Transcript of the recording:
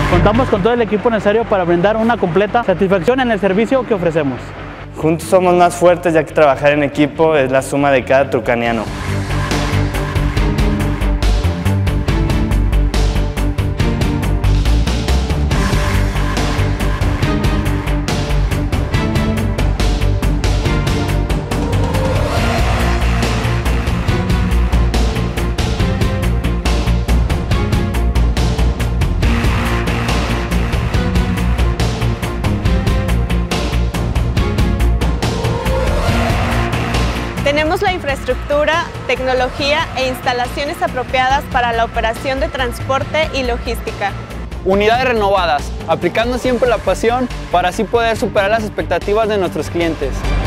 Contamos con todo el equipo necesario para brindar una completa satisfacción en el servicio que ofrecemos. Juntos somos más fuertes, ya que trabajar en equipo es la suma de cada trucaniano. Tenemos la infraestructura, tecnología e instalaciones apropiadas para la operación de transporte y logística. Unidades renovadas, aplicando siempre la pasión para así poder superar las expectativas de nuestros clientes.